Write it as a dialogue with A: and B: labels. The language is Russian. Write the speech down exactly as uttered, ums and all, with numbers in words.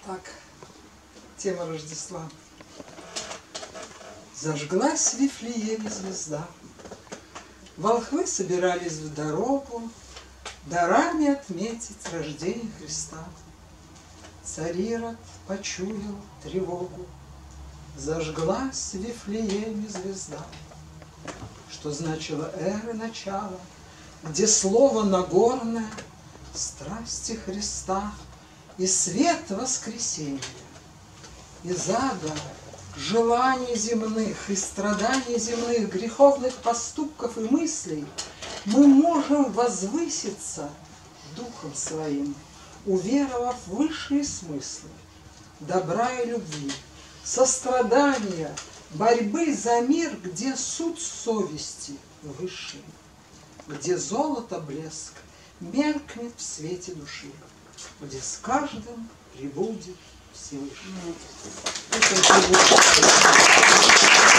A: Так, тема Рождества. Зажглась в Вифлееме звезда, волхвы собирались в дорогу дарами отметить рождение Христа. Царь Ирод почуял тревогу, зажглась в Вифлееме звезда, что значило эры начало, где слово Нагорное, страсти Христа и свет воскресения, и заговор желаний земных, и страданий земных, греховных поступков и мыслей мы можем возвыситься духом своим, уверовав в высшие смыслы добра и любви, сострадания, борьбы за мир, где суд совести высший, где золото блеск меркнет в свете души, где с каждым прибудет Всевышний.